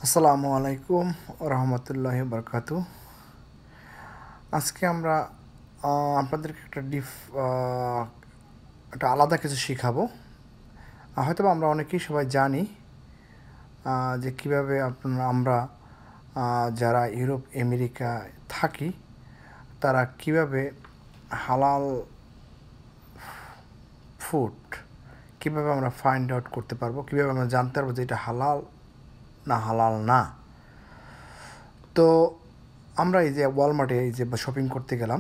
আসসালামু আলাইকুম রহমতুল্লাহি বারকাতু। আজকে আমরা আপনাদেরকে একটা আলাদা কিছু শেখাবো। হয়তো আমরা অনেকেই সবাই জানি যে কীভাবে আমরা যারা ইউরোপ আমেরিকা থাকি তারা কীভাবে হালাল ফুড কীভাবে আমরা ফাইন্ড আউট করতে পারবো, কীভাবে আমরা জানতে পারবো যে এটা হালাল না। তো আমরা এই যে ওয়ালমার্টে শপিং করতে গেলাম,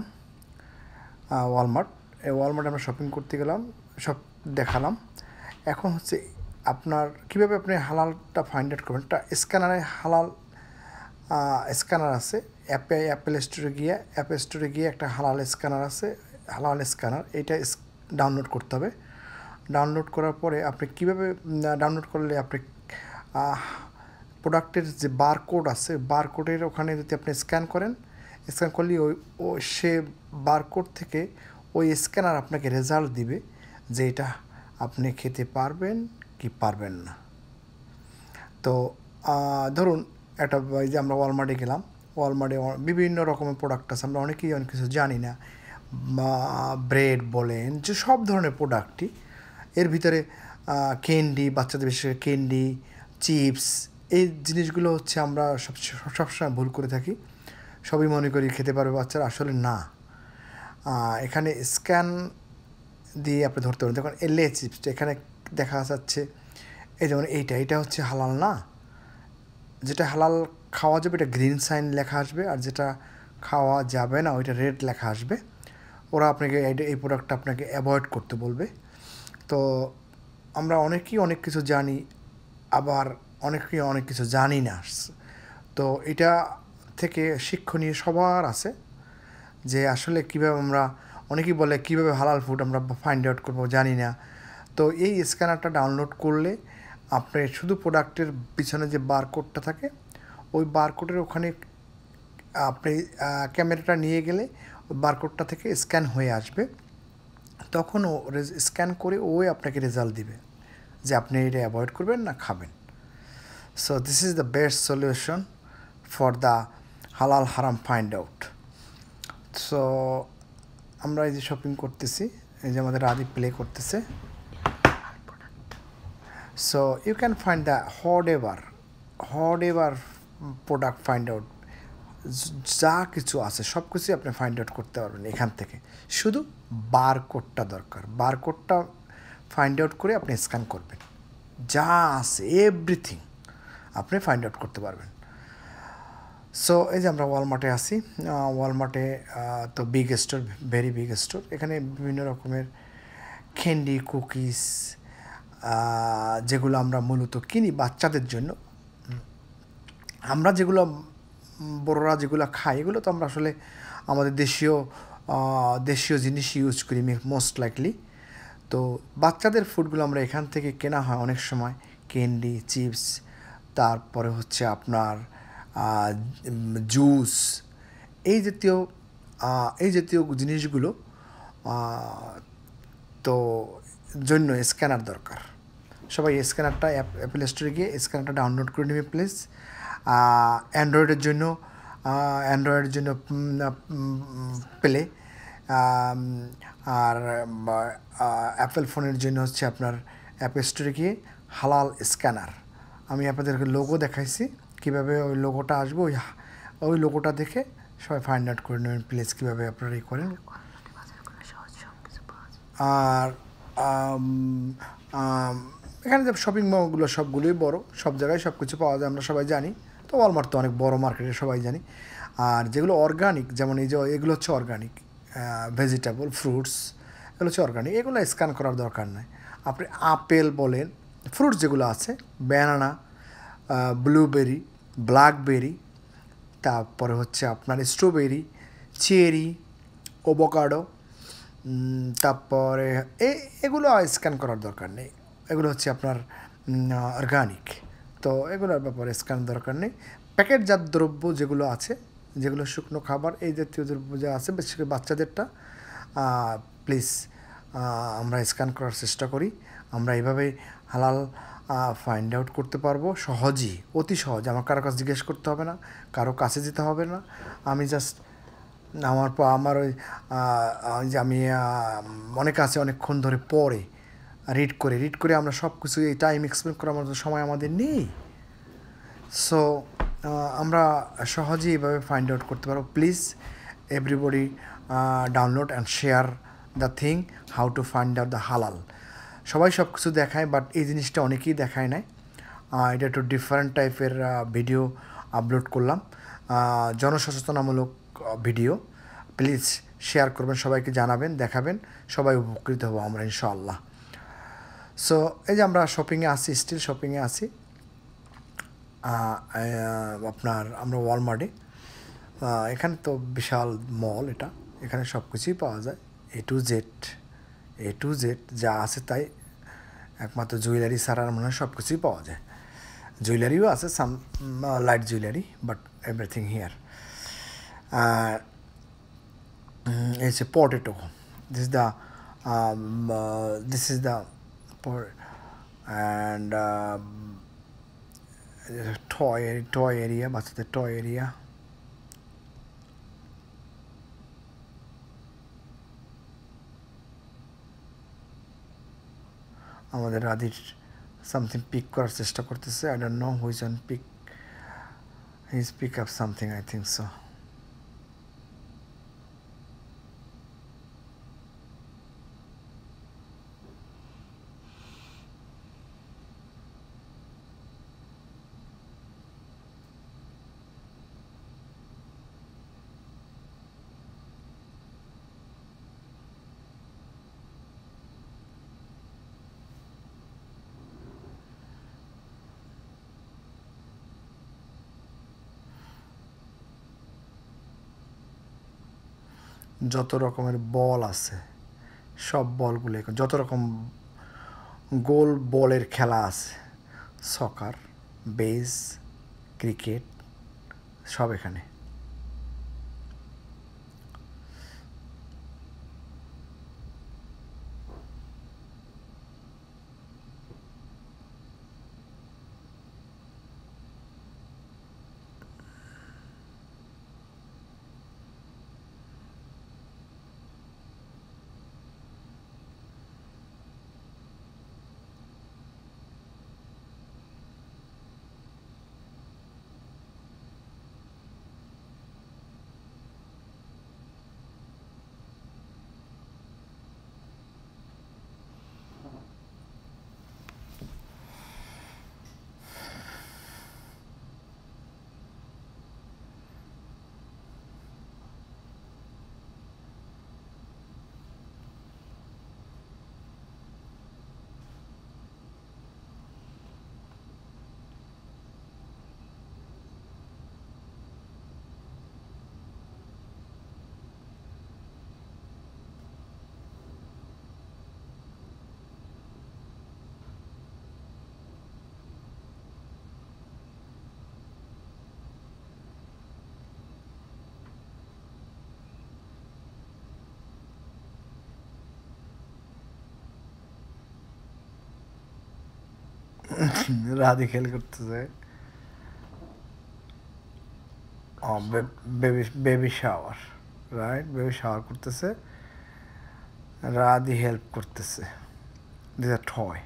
ওয়ালমার্টে আমরা শপিং করতে গেলাম, সব দেখালাম। এখন হচ্ছে আপনার কীভাবে আপনি হালালটা ফাইন্ড আউট করবেন। একটা স্ক্যানারে হালাল স্ক্যানার আছে, অ্যাপেল স্টোরে গিয়ে একটা হালাল স্ক্যানার আছে, হালাল স্ক্যানার। এইটা ডাউনলোড করতে হবে। ডাউনলোড করার পরে আপনি কীভাবে ডাউনলোড করলে আপনি প্রোডাক্টের যে বারকোড আছে, বারকোডের ওখানে যদি আপনি স্ক্যান করলে সে বারকোড থেকে ওই স্ক্যানার আপনাকে রেজাল্ট দিবে যে এটা আপনি খেতে পারবেন কি পারবেন না। তো ধরুন একটা এই যে আমরা ওয়ালমার্টে গেলাম, ওয়ালমার্টে বিভিন্ন রকমের প্রোডাক্ট আছে, আমরা অনেক কিছু জানি না। ব্রেড বলেন, যে সব ধরনের প্রোডাক্টই, এর ভিতরে ক্যান্ডি, বাচ্চাদের বিশেষ করে ক্যান্ডি, চিপস, এই জিনিসগুলো হচ্ছে আমরা সবসময় ভুল করে থাকি। সবই মনে করি খেতে পারবে বাচ্চারা, আসলে না। এখানে স্ক্যান দিয়ে আপনি ধরতে পারেন। দেখুন এলে চিপসটা এখানে দেখা যাচ্ছে, এই যেমন এইটা হচ্ছে হালাল না। যেটা হালাল খাওয়া যাবে এটা গ্রিন সাইন লেখা আসবে, আর যেটা খাওয়া যাবে না ওইটা রেড লেখা আসবে। ওরা আপনাকে এই প্রোডাক্টটা আপনাকে অ্যাভয়েড করতে বলবে। তো আমরা অনেকেই অনেক কিছু জানি, আবার অনেকেই অনেক কিছু জানি না। তো এটা থেকে শিক্ষণীয় সবার আছে যে আসলে কীভাবে আমরা, অনেকেই বলে কীভাবে হালাল ফুড আমরা ফাইন্ড আউট করবো, জানি না। তো এই স্ক্যানারটা ডাউনলোড করলে আপনি শুধু প্রোডাক্টের পিছনে যে বারকোডটা থাকে, ওই বারকোডের ওখানে আপনি ক্যামেরাটা নিয়ে গেলে ওই বারকোডটা থেকে স্ক্যান হয়ে আসবে। তখন ও স্ক্যান করে ওই আপনাকে রেজাল্ট দিবে যে আপনি এটা অ্যাভয়েড করবেন না খাবেন। So this is the best solution for the halal haram find out. So আমরা এই যে শপিং করতেছি, এই যে আমাদের রাধি প্লে করতেছে। So you can find the whatever product find out. যা কিছু আছে সব কিছুই আপনি ফাইন্ড আউট করতে পারবেন এখান থেকে। শুধু বারকোডটা দরকার, বারকোডটা ফাইন্ড আউট করে আপনি স্ক্যান করবেন, যা আছে এভরিথিং আপনি ফাইন্ড আউট করতে পারবেন। সো এই যে আমরা ওয়ালমার্টে আসি, ওয়ালমার্টে তো big store, very big store. এখানে বিভিন্ন রকমের ক্যান্ডি, কুকিজ, যেগুলো আমরা মূলত কিনি বাচ্চাদের জন্য। আমরা যেগুলো বড়রা যেগুলো খাই, এগুলো তো আমরা আসলে আমাদের দেশীয় জিনিস ইউজ করি মোস্ট লাইকলি। তো বাচ্চাদের ফুডগুলো আমরা এখান থেকে কেনা হয় অনেক সময়, ক্যান্ডি, চিপস, তারপরে হচ্ছে আপনার জুস, এই জাতীয় জিনিসগুলো তো জন্য স্ক্যানার দরকার। সবাই স্ক্যানারটা অ্যাপেল স্টোরে গিয়ে স্ক্যানারটা ডাউনলোড করে নেবে প্লিজ। অ্যান্ড্রয়েডের জন্য প্লে, আর অ্যাপেল ফোনের জন্য হচ্ছে আপনার অ্যাপেল স্টোরে গিয়ে হালাল স্ক্যানার। আমি আপনাদেরকে লোগো দেখাইছি, কীভাবে ওই লোগোটা আসবে, ওই লোগোটা দেখে সবাই ফাইন্ড আউট করে নেবেন প্লিজ কীভাবে আপনারা এই করেন। আর এখানে যে শপিং মলগুলো সবগুলোই বড়, সব জায়গায় সব কিছু পাওয়া যায়, আমরা সবাই জানি। তো ওয়ালমার্ট তো অনেক বড় মার্কেটে, সবাই জানি। আর যেগুলো অর্গানিক, যেমন এই যে এগুলো হচ্ছে অর্গানিক ভেজিটেবল, ফ্রুটস, এগুলো হচ্ছে অর্গানিক, এগুলো স্ক্যান করার দরকার নাই। আপনি আপেল বলেন, ফ্রুটস যেগুলো আছে, ব্যানানা, ব্লুবেরি, ব্ল্যাকবেরি, তারপরে হচ্ছে আপনার স্ট্রবেরি, চেরি, অ্যাভোকাডো, তারপরে এগুলো স্ক্যান করার দরকার নেই। এগুলো হচ্ছে আপনার অর্গানিক, তো এগুলোর ব্যাপারে স্ক্যান দরকার নেই। প্যাকেটজাত দ্রব্য যেগুলো আছে, যেগুলো শুকনো খাবার, এই জাতীয় দ্রব্য যা আছে, বিশেষ করে বাচ্চাদেরটা প্লিজ আমরা স্ক্যান করার চেষ্টা করি। আমরা এইভাবেই হালাল ফাইন্ড আউট করতে পারবো সহজেই, অতি সহজ। আমার কারো কাছে জিজ্ঞেস করতে হবে না, কারো কাছে যেতে হবে না। আমি জাস্ট আমার ওই যে আমি অনেক আছে অনেকক্ষণ ধরে পড়ে রিড করে আমরা সব কিছু এই টাইম এক্সপ্লেন করার মতো সময় আমাদের নেই। সো আমরা সহজেই এইভাবে ফাইন্ড আউট করতে পারবো। Please everybody download and share the thing how to find out the halal. সবাই সব কিছু দেখায়, বাট এই জিনিসটা অনেকেই দেখায় নাই। এটা একটু ডিফারেন্ট টাইপের ভিডিও আপলোড করলাম, জনসচেতনামূলক ভিডিও। প্লিজ শেয়ার করবেন, সবাইকে জানাবেন, দেখাবেন, সবাই উপকৃত হবো আমরা ইনশাআল্লাহ। সো এই যে আমরা শপিংয়ে আসি, স্টিল শপিংয়ে আসি আপনার আমরা ওয়ালমার্টে। এখানে তো বিশাল মল, এখানে সব কিছুই পাওয়া যায়, এ টু জেড যা আছে তাই। একমাত্র জুয়েলারি ছাড়া মনে হয় সব কিছুই পাওয়া যায়। জুয়েলারিও আছে, some light jewellery, but everything here. It's a potato. This is the and toy area, বাচ্চাদের toy area. আমাদের রাধির সামথিং পিক করার চেষ্টা করতেছে। I don't know which one pick, his pick up something, I think so. যত রকমের বল আছে সব বলগুলো, যত রকম গোল বলের খেলা আছে, সকার, বেস, ক্রিকেট, সব এখানে। রাধি খেল করতেছে, baby shower, right, baby shower করতেছে, রাধি হেল্প করতেছে। This are toy.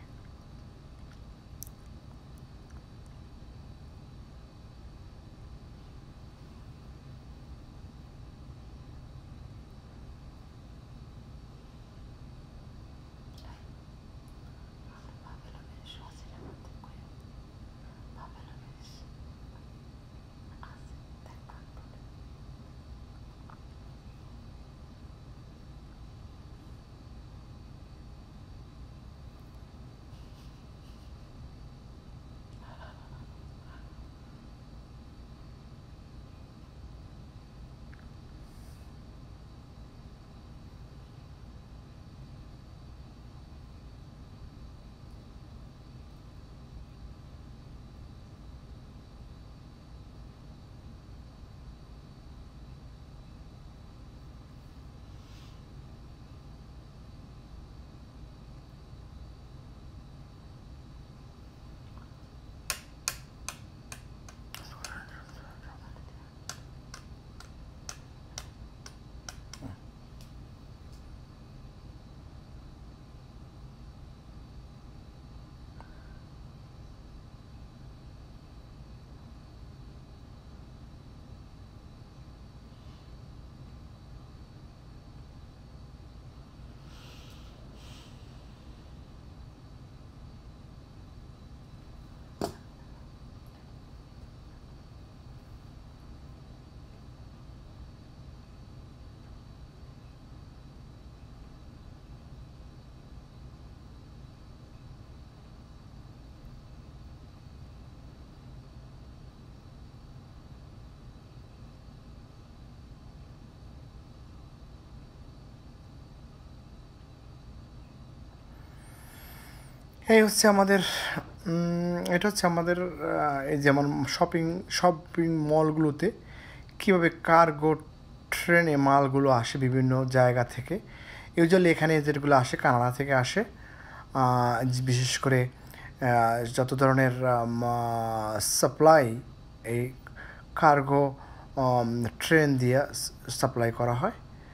এই হচ্ছে আমাদের এটা হচ্ছে আমাদের এই যেমন শপিং মলগুলোতে কীভাবে কার্গো ট্রেনে মালগুলো আসে বিভিন্ন জায়গা থেকে। ইউজুয়ালি এখানে যেগুলো আসে কানাডা থেকে আসে, বিশেষ করে যত ধরনের সাপ্লাই এই কার্গো ট্রেন দিয়ে সাপ্লাই করা হয়।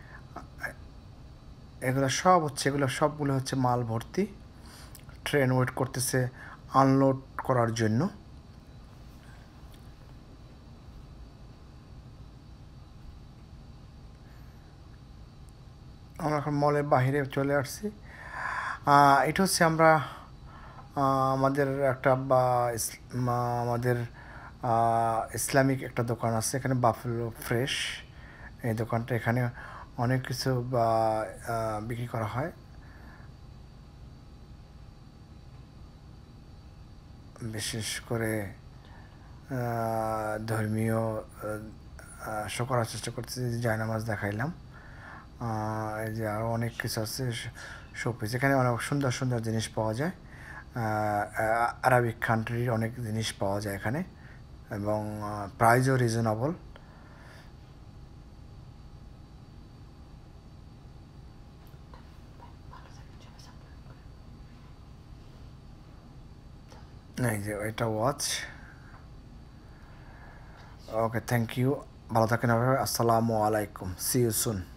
এগুলো সবগুলো হচ্ছে মাল ভর্তি, ট্রেন ওয়েট করতেছে আনলোড করার জন্য। আমরা এখন মলের বাইরে চলে আসছি। এটা হচ্ছে আমরা আমাদের একটা আমাদের ইসলামিক একটা দোকান আছে এখানে, বাফেলো ফ্রেশ। এই দোকানটা এখানে অনেক কিছু বিক্রি করা হয়, বিশেষ করে ধর্মীয় শো করার চেষ্টা করতেছি। জায়নামাজ দেখাইলাম, এই যে আরও অনেক কিছু আছে শোপিস। এখানে অনেক সুন্দর সুন্দর জিনিস পাওয়া যায়, আরবিক কান্ট্রির অনেক জিনিস পাওয়া যায় এখানে, এবং প্রাইসও রিজনেবল। এই যে এটা ওয়াচ। ওকে, থ্যাংক ইউ, ভালো থাকেন। আসসালামু আলাইকুম, সি ইউ সুন।